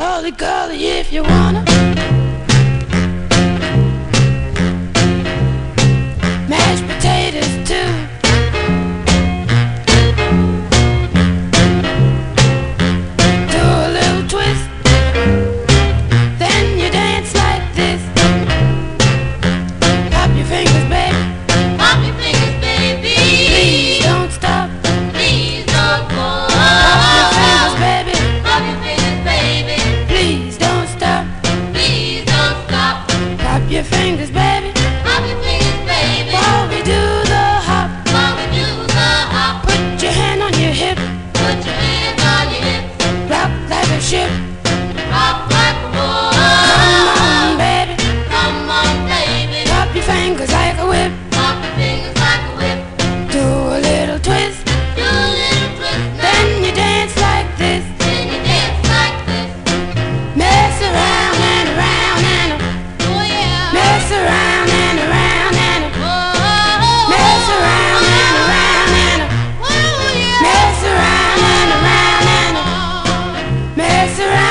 Holy golly, if you wanna. Mashed potatoes too. Do a little twist, then you dance like this. Pop your fingers, baby. Pop your fingers, baby. Please don't stop. Please don't go. Pop your fingers, baby. Pop your fingers, baby. Please don't stop. Please don't stop. Pop your fingers, baby. Pop your fingers, baby. While we do the hop, While we do the hop, put your hand on your hip. put your hands on your hips. Rock like a ship. Rock like a Come boy. on, baby. Come on, baby. Pop your fingers like a whip. Pop your fingers like a whip. Do a little twist. Do a little twist now. Then you dance like this. Then you dance like this. Mess around and around and Oh yeah. mess around and around and Oh. mess around and around and Oh yeah. mess around and around and mess around.